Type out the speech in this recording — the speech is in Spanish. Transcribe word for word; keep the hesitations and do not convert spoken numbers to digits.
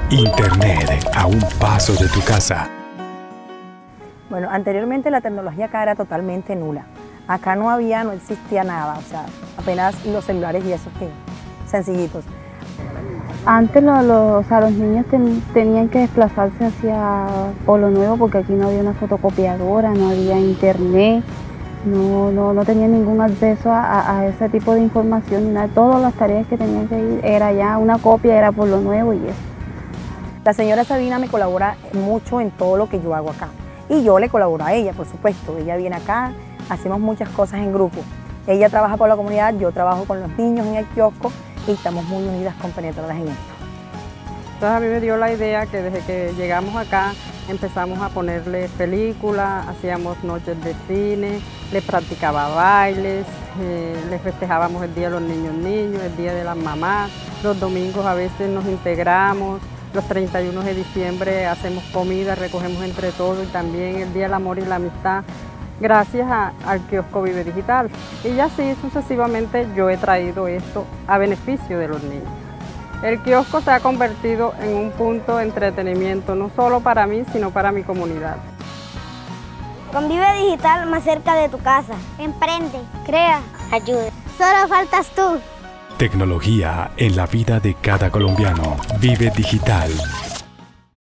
Internet a un paso de tu casa. Bueno, anteriormente la tecnología acá era totalmente nula. Acá no había, no existía nada, o sea, apenas los celulares y esos que sencillitos. Antes lo, lo, o sea, los niños ten, tenían que desplazarse hacia Pueblo Nuevo porque aquí no había una fotocopiadora, no había internet, no, no, no tenían ningún acceso a, a ese tipo de información ni nada. Todas las tareas que tenían que ir era ya una copia, era Pueblo Nuevo y eso. La señora Sabina me colabora mucho en todo lo que yo hago acá y yo le colaboro a ella, por supuesto. Ella viene acá, hacemos muchas cosas en grupo. Ella trabaja por la comunidad, yo trabajo con los niños en el kiosco y estamos muy unidas, compenetradas en esto. Entonces a mí me dio la idea que desde que llegamos acá empezamos a ponerle películas, hacíamos noches de cine, le practicaba bailes, eh, le festejábamos el Día de los Niños Niños, el Día de las Mamás, los domingos a veces nos integramos, los treinta y uno de diciembre hacemos comida, recogemos entre todos y también el Día del Amor y la Amistad, gracias a, al kiosco Vive Digital. Y así sucesivamente yo he traído esto a beneficio de los niños. El kiosco se ha convertido en un punto de entretenimiento, no solo para mí, sino para mi comunidad. Con Vive Digital más cerca de tu casa. Emprende, crea, ayuda. Solo faltas tú. Tecnología en la vida de cada colombiano. Vive Digital.